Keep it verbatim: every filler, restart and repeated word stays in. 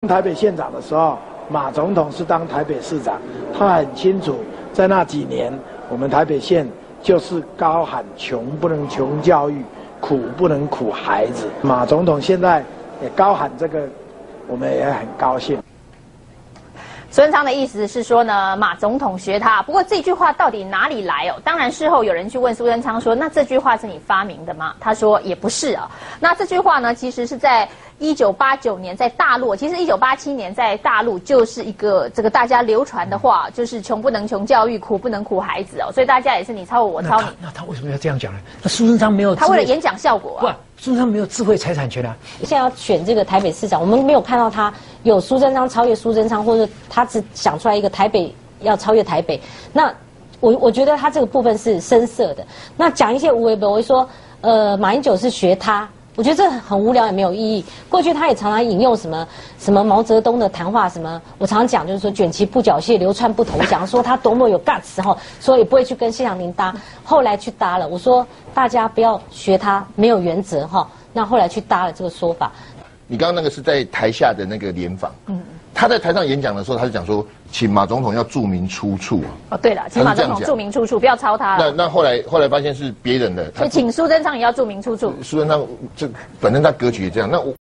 台北县长的时候，马总统是当台北市长，他很清楚，在那几年，我们台北县就是高喊穷不能穷教育，苦不能苦孩子。马总统现在也高喊这个，我们也很高兴。 苏贞昌的意思是说呢，马总统学他。不过这句话到底哪里来哦？当然事后有人去问苏贞昌说：“那这句话是你发明的吗？”他说也不是啊。那这句话呢，其实是在一九八九年在大陆，其实一九八七年在大陆就是一个这个大家流传的话，就是穷不能穷教育，苦不能苦孩子哦。所以大家也是你抄我，我抄你。 那他, 那他为什么要这样讲呢？那苏贞昌没有， 他为了演讲效果、啊。 不，苏贞昌没有智慧财产权啊。 现在要选这个台北市长，我们没有看到他有苏贞昌超越苏贞昌，或者他只想出来一个台北要超越台北。那我我觉得他这个部分是深色的。那讲一些无为不为，说呃马英九是学他。 我觉得这很无聊，也没有意义。过去他也常常引用什么什么毛泽东的谈话，什么我常常讲就是说卷旗不缴械，流窜不投降，说他多么有 guts 哈，所以不会去跟谢长廷搭。后来去搭了，我说大家不要学他，没有原则哈。那后来去搭了这个说法。 你刚刚那个是在台下的那个联访，嗯，他在台上演讲的时候，他就讲说，请马总统要注明出处啊。 哦，对了，请马总统注明出处，不要抄他了。 那那后来后来发现是别人的， 所以请苏贞昌也要注明出处。 苏贞昌这反正他格局也这样，那我。